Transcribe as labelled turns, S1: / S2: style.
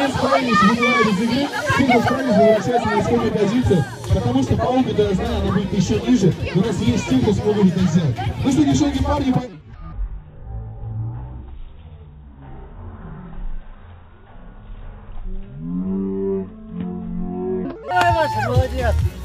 S1: не справились, выбивают из игры. Те, кто справились, возвращаются на исходную позицию, потому что по опыту я знаю, она будет еще ниже. Но у нас есть те, кто смогут это сделать. Ну что, девчонки, парни,
S2: Давай, Маша, молодец!